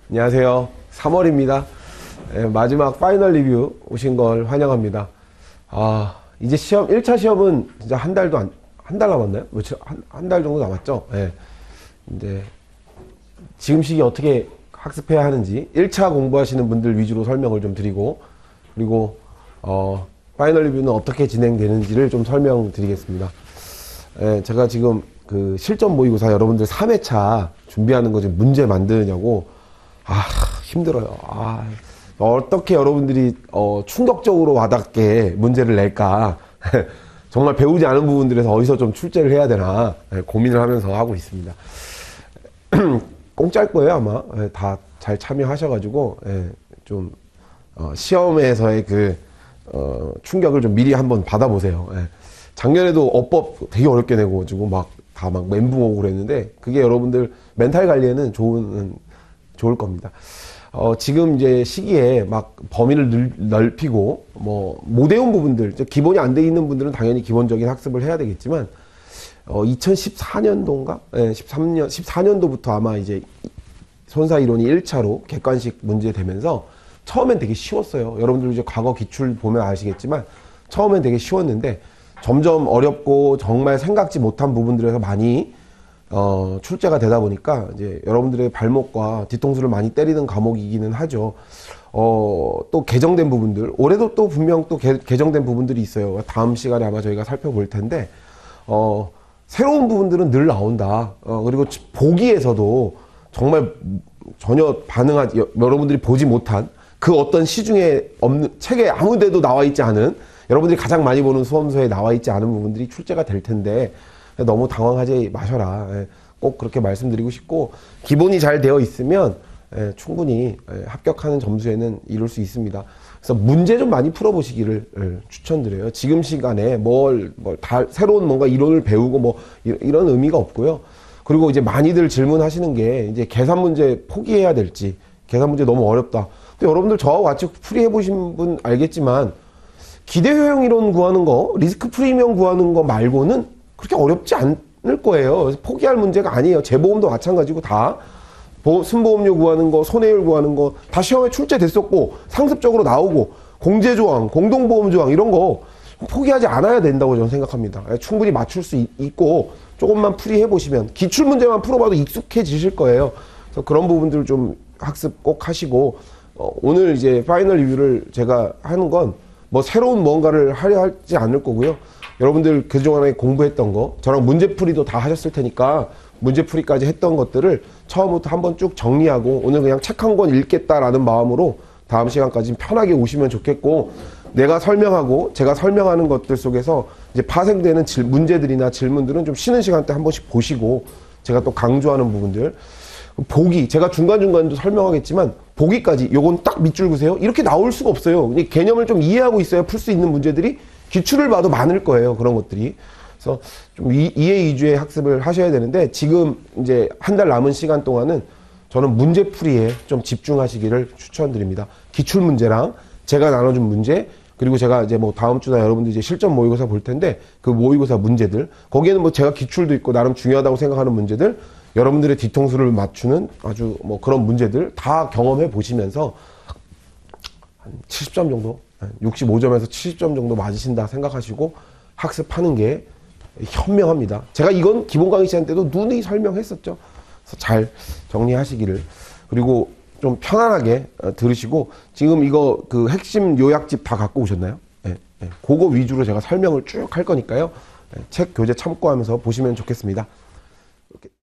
안녕하세요. 3월입니다. 마지막 파이널 리뷰 오신 걸 환영합니다. 이제 시험, 1차 시험은 진짜 한 달 남았나요? 며칠, 한 달 정도 남았죠? 이제 지금 시기 어떻게 학습해야 하는지 1차 공부하시는 분들 위주로 설명을 좀 드리고, 그리고 파이널 리뷰는 어떻게 진행되는지를 좀 설명드리겠습니다. 제가 지금 그 실전 모의고사 여러분들 3회차 준비하는 거 지금 문제 만드냐고 힘들어요. 어떻게 여러분들이 충격적으로 와닿게 문제를 낼까 정말 배우지 않은 부분들에서 어디서 좀 출제를 해야 되나 고민을 하면서 하고 있습니다. 공짜일 거예요 아마. 다 잘 참여하셔가지고 좀 시험에서의 그 충격을 좀 미리 한번 받아보세요. 작년에도 어법 되게 어렵게 내고 막 멘붕 오고 그랬는데 그게 여러분들 멘탈 관리에는 좋을 겁니다. 지금 이제 시기에 막 범위를 넓히고 못 외운 부분들, 기본이 안 돼 있는 분들은 당연히 기본적인 학습을 해야 되겠지만 2014년도인가? 14년도부터 아마 이제 손사 이론이 1차로 객관식 문제 되면서 처음엔 되게 쉬웠어요. 여러분들 이제 과거 기출 보면 아시겠지만 처음엔 되게 쉬웠는데 점점 어렵고 정말 생각지 못한 부분들에서 많이 출제가 되다 보니까 이제 여러분들의 발목과 뒤통수를 많이 때리는 과목이기는 하죠. 또 개정된 부분들, 올해도 또 분명 또 개정된 부분들이 있어요. 다음 시간에 아마 저희가 살펴볼 텐데 새로운 부분들은 늘 나온다. 그리고 보기에서도 정말 전혀 반응하지, 여러분들이 보지 못한 그 어떤 시중에 없는, 책에 아무 데도 나와 있지 않은, 여러분들이 가장 많이 보는 수험서에 나와 있지 않은 부분들이 출제가 될 텐데 너무 당황하지 마셔라. 꼭 그렇게 말씀드리고 싶고, 기본이 잘 되어 있으면 충분히 합격하는 점수에는 이룰 수 있습니다. 그래서 문제 좀 많이 풀어보시기를 추천드려요. 지금 시간에 새로운 뭔가 이론을 배우고 이런 의미가 없고요. 그리고 이제 많이들 질문하시는 게 이제 계산 문제 포기해야 될지, 계산 문제 너무 어렵다. 근데 여러분들 저와 같이 풀이해보신 분 알겠지만 기대효용 이론 구하는 거, 리스크 프리미엄 구하는 거 말고는 그렇게 어렵지 않을 거예요. 그래서 포기할 문제가 아니에요. 재보험도 마찬가지고 다 순보험료 구하는 거, 손해율 구하는 거 다 시험에 출제됐었고 상습적으로 나오고, 공제조항, 공동보험조항 이런 거 포기하지 않아야 된다고 저는 생각합니다. 충분히 맞출 수 있고 조금만 풀이해보시면, 기출문제만 풀어봐도 익숙해지실 거예요. 그래서 그런 부분들 좀 학습 꼭 하시고, 오늘 이제 파이널 리뷰를 제가 하는 건 새로운 뭔가를 하려 하지 않을 거고요. 여러분들 그동안에 공부했던 거, 저랑 문제풀이도 다 하셨을 테니까 문제풀이까지 했던 것들을 처음부터 한번 쭉 정리하고, 오늘 그냥 책 한 권 읽겠다라는 마음으로 다음 시간까지 편하게 오시면 좋겠고, 내가 설명하고 제가 설명하는 것들 속에서 이제 파생되는 문제들이나 질문들은 좀 쉬는 시간 때 한 번씩 보시고, 제가 또 강조하는 부분들, 보기, 제가 중간중간도 설명하겠지만 보기까지 요건 딱 밑줄 그세요 이렇게 나올 수가 없어요. 개념을 좀 이해하고 있어야 풀 수 있는 문제들이 기출을 봐도 많을 거예요. 그런 것들이. 그래서 좀 이해 위주의 학습을 하셔야 되는데, 지금 이제 한 달 남은 시간 동안은 저는 문제풀이에 좀 집중하시기를 추천드립니다. 기출문제랑 제가 나눠준 문제, 그리고 제가 이제 다음 주나 여러분들 이제 실전 모의고사 볼 텐데 그 모의고사 문제들, 거기에는 제가 기출도 있고 나름 중요하다고 생각하는 문제들, 여러분들의 뒤통수를 맞추는 아주 그런 문제들 다 경험해 보시면서 한 70점 정도, 65점에서 70점 정도 맞으신다 생각하시고 학습하는 게 현명합니다. 제가 이건 기본 강의 시간 때도 누누이 설명했었죠. 그래서 잘 정리하시기를. 그리고 좀 편안하게 들으시고, 지금 이거 그 핵심 요약집 다 갖고 오셨나요? 그거 위주로 제가 설명을 쭉 할 거니까요. 책 교재 참고하면서 보시면 좋겠습니다.